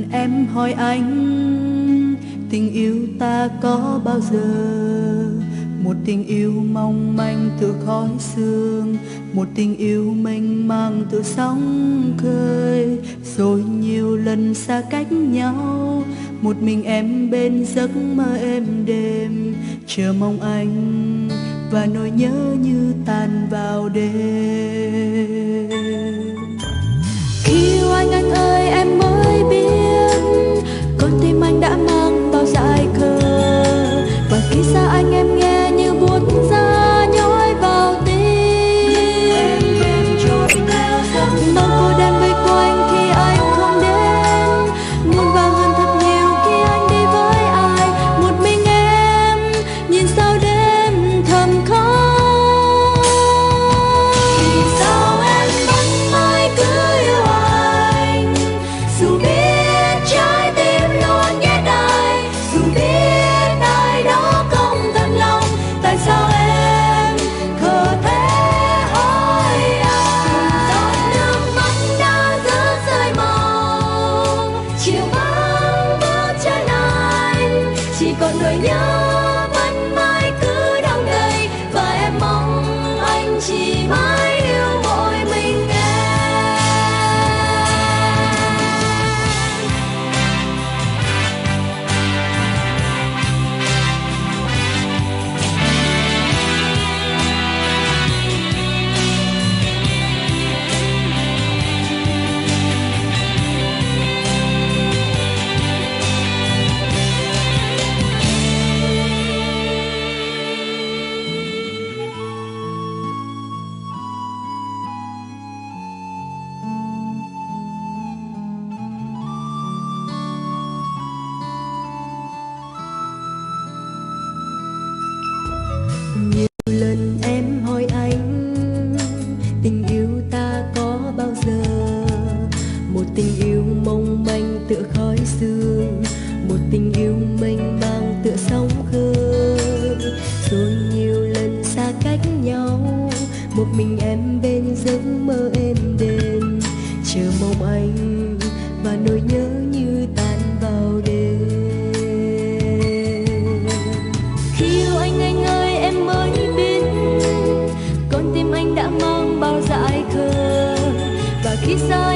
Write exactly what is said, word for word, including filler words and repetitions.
Em hỏi anh, tình yêu ta có bao giờ? Một tình yêu mong manh từ khói sương, một tình yêu mênh mang từ sóng khơi. Rồi nhiều lần xa cách nhau, một mình em bên giấc mơ êm đêm, chờ mong anh và nỗi nhớ như tan vào đêm. Khi yêu anh anh ơi em mới biết, con tim anh đã mang bao dại khờ. Và khi xa anh em nghe như buốt ra nhói vào tim. Em em trôi theo giấc mơ, cô đơn vây quanh khi anh không đến. Muôn vàng hơn thật nhiều khi anh đi với ai. Một mình em nhìn sao đêm thầm khóc. Vì sao em vẫn mãi cứ yêu anh, dù biết trái tim luôn ghét ai, dù biết ai đó không thật lòng. Tại sao em khờ thế hỏi anh? Giọt nước mắt đã rớt rơi màu, chiều vắng bước chân anh, chỉ còn nỗi nhớ vẫn mãi cứ đong đầy. Và em mong anh chỉ mãi yêu mỗi mình em. Nhiều lần em hỏi anh, tình yêu ta có bao giờ? Một tình yêu mong manh tựa khói sương, một tình yêu mênh mang tựa sóng khơi. Rồi nhiều lần xa cách nhau, một mình em bên giấc mơ êm đềm, chờ mong anh và nỗi nhớ như tan vào đêm. Khi yêu anh anh ơi em mới biết, con tim anh đã mang bao dại khờ. Và khi xa